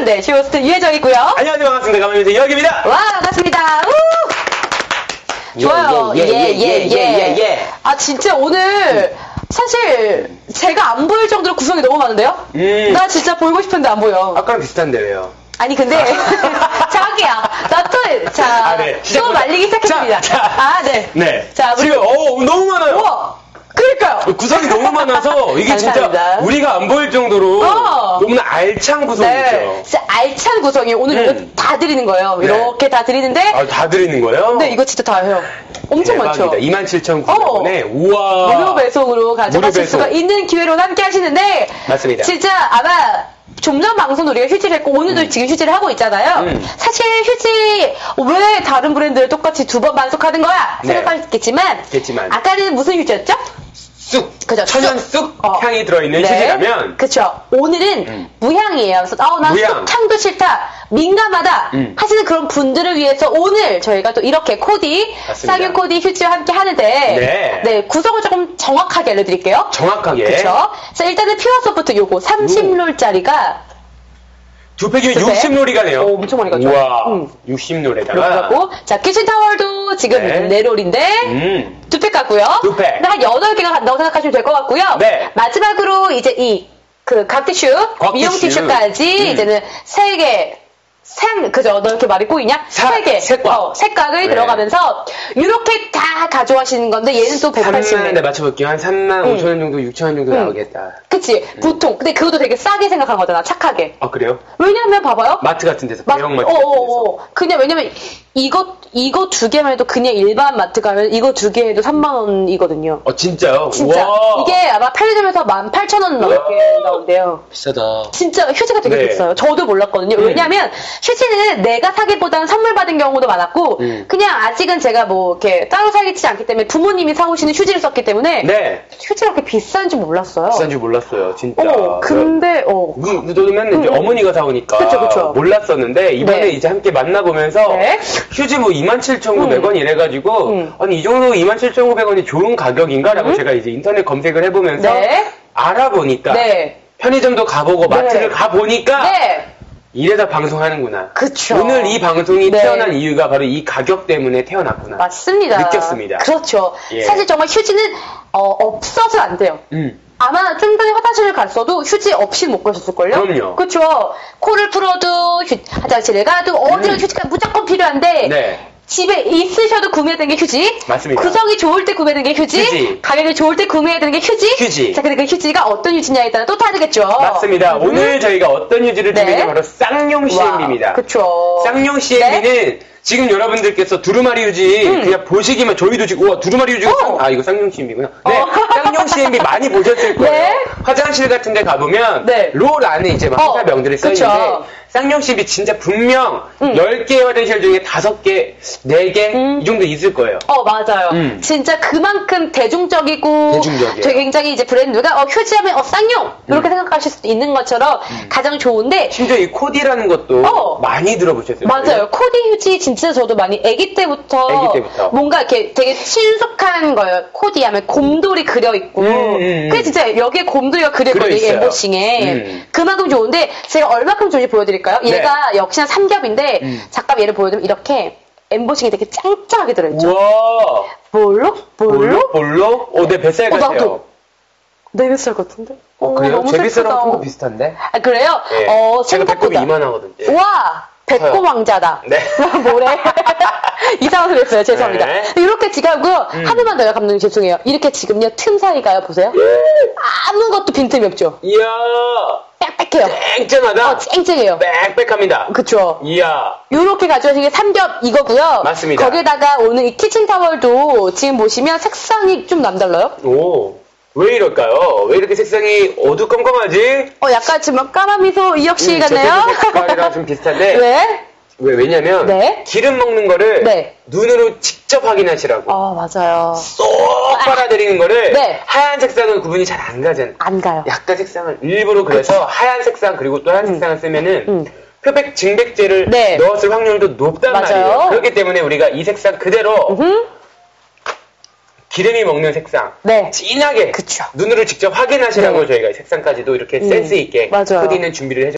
네, 쇼호스트 유혜정이고요. 안녕하세요. 반갑습니다. 가만히 이혁입니다. 와, 반갑습니다. 좋아요. 예. 아, 진짜 오늘 사실 제가 안 보일 정도로 구성이 너무 많은데요? 나 진짜 보이고 싶은데 안 보여. 아까랑 비슷한데 왜요? 아니 근데 자기야 나 또 네. 또 말리기 시작했습니다. 네. 네. 자, 우리 지금 너무 많아요. 우와, 그러니까요. 구성이 너무 많아서 이게 감사합니다. 진짜 우리가 안 보일 정도로 너무나 알찬 구성이죠. 네, 진짜 알찬 구성이 오늘 이거 다 드리는 거예요. 네. 이렇게 다 드리는데. 아, 다 드리는 거예요? 네, 이거 진짜 다 해요. 엄청 많죠. 27,900원에 우와. 무료 배송으로 가져가실 수가 있는 기회로 함께 하시는데. 맞습니다. 진짜 아마 좀 전 방송 우리가 휴지를 했고 오늘도 지금 휴지를 하고 있잖아요. 사실 휴지 왜 다른 브랜드를 똑같이 두 번 반속하는 거야 생각하셨겠지만 아까는 무슨 휴지였죠? 쑥, 그죠? 천연 쑥 향이 들어있는 휴지라면 그쵸. 오늘은 무향이에요. 그래서 난 쑥향도 싫다, 민감하다 하시는 그런 분들을 위해서 오늘 저희가 또 이렇게 코디, 쌍용 코디 휴지와 함께 하는데 네, 구성을 조금 정확하게 알려드릴게요. 정확하게. 그쵸. 자, 일단은 퓨어 소프트 요거 30롤짜리가 두 팩이면 60롤이 가네요. 엄청 많이 가죠. 우와, 60롤에다가. 자, 키친타월도 지금 4롤인데, 두 팩 같고요. 두 팩. 한 8개가 간다고 생각하시면 될 것 같고요. 네. 마지막으로 이제 각 티슈, 미용 티슈까지 이제는 3개, 그죠? 너 이렇게 말이 꼬이냐? 3개. 색각을 들어가면서, 이렇게 다 가져가시는 건데, 얘는 또 180원. 네, 맞춰볼게요. 한 35,000원 정도, 6,000원 정도 나오겠다. 그치. 보통. 근데 그것도 되게 싸게 생각한 거잖아. 착하게. 아, 그래요? 왜냐면, 봐봐요. 마트 같은 데서, 대형 마트 같은 데서. 그냥 왜냐면, 이거 두 개만 해도 그냥 일반 마트 가면 이거 두 개 해도 3만원이거든요. 진짜요? 진짜. 우와. 이게 아마 편의점에서 18,000원 넘게 나온대요. 비싸다. 진짜 휴지가 되게 비싸요. 저도 몰랐거든요. 왜냐면 휴지는 내가 사기보다는 선물 받은 경우도 많았고 그냥 아직은 제가 뭐 이렇게 따로 사기치 않기 때문에 부모님이 사오시는 휴지를 썼기 때문에 휴지가 그렇게 비싼 줄 몰랐어요. 비싼 줄 몰랐어요. 진짜. 근데 저도 맨날 이제 어머니가 사오니까 그쵸. 몰랐었는데 이번에 이제 함께 만나보면서 휴지 뭐 27,900원 이래가지고 아니 이 정도 27,900원이 좋은 가격인가라고 제가 이제 인터넷 검색을 해보면서 알아보니까 편의점도 가보고 마트를 가보니까 이래서 방송하는구나. 그쵸. 오늘 이 방송이 태어난 이유가 바로 이 가격 때문에 태어났구나. 맞습니다. 느꼈습니다. 그렇죠. 사실 정말 휴지는 없어서 안 돼요. 아마 좀 전에 화장실을 갔어도 휴지 없이 못 가셨을걸요? 그럼요. 그쵸. 코를 풀어도 화장실에 가도 어디로 휴지가 무조건 필요한데 집에 있으셔도 구매해야 되는 게 휴지. 맞습니다. 구성이 좋을 때 구매해야 되는 게 휴지. 가격이 좋을 때 구매해야 되는 게 휴지. 자, 근데 그 휴지가 어떤 휴지냐에 따라 또 다르겠죠. 맞습니다. 오늘 저희가 어떤 휴지를 준비했냐면 바로 쌍용 CMB입니다. 그쵸. 쌍용 CMB는 지금 여러분들께서 두루마리 휴지 그냥 보시기만 저희도 지금 우와 두루마리 휴지가 이거 쌍용 CMB구나. 쌍용 CMB 많이 보셨을 거예요. 화장실 같은 데 가보면 롤 안에 이제 막 회사명들이 써있는데 쌍용 CMB 진짜 분명 10개의 화장실 중에 5개, 4개 이 정도 있을 거예요. 맞아요. 진짜 그만큼 대중적이고 되게 굉장히 이제 브랜드가 휴지하면 쌍용 이렇게 생각하실 수도 있는 것처럼 가장 좋은데 심지어 이 코디라는 것도 많이 들어보셨을 거예요. 맞아요. 코디 휴지 진짜 저도 많이 아기 때부터 뭔가 이렇게 되게 친숙한 거예요. 코디하면 곰돌이 그려있고 그게 진짜 여기에 곰돌이가 그려있거든요. 엠보싱에 그만큼 좋은데 제가 얼마큼 좋은지 보여드릴까요? 얘가 역시나 3겹인데 잠깐 얘를 보여드리면 이렇게 엠보싱이 되게 짱짱하게 들어있죠. 우와. 볼록? 내 뱃살 같아요. 나도. 내 뱃살 같은데? 그래요? 너무 제 뱃살하고 섹시하다. 좀 비슷한데? 아, 그래요? 제가 배꼽이 생각보다. 이만하거든요. 와! 배꼽 왕자다. 네. 뭐래? 이상한 소리 했어요. 죄송합니다. 이렇게 지금 하고요. 하나만 더요, 감독님. 죄송해요. 이렇게 지금요, 틈 사이가요. 보세요. 아무것도 빈틈이 없죠. 이야. 빽빽해요. 쨍쨍하다. 쨍쨍해요. 빽빽합니다. 그쵸. 이야. 요렇게 가져가신 게 3겹 이거고요. 맞습니다. 거기에다가 오늘 이 키친타월도 지금 보시면 색상이 좀 남달라요? 왜 이럴까요? 왜 이렇게 색상이 어두컴컴하지? 약간 지금 까만 미소 이혁씨 같네요. 색깔이랑 좀 비슷한데. 왜냐면 기름 먹는 거를 눈으로 직접 확인하시라고. 맞아요. 쏙 빨아들이는 거를 하얀 색상은 구분이 잘 안 가잖아요. 안 가요. 약간 색상을 일부러 그래서 하얀 색상 그리고 또 하얀 색상을 쓰면은 표백 증백제를 넣었을 확률도 높단 말이에요. 그렇기 때문에 우리가 이 색상 그대로 기름이 먹는 색상 진하게 눈으로 직접 확인하시라고 저희가 색상까지도 이렇게 센스 있게 코디는 준비를 해줬습니다.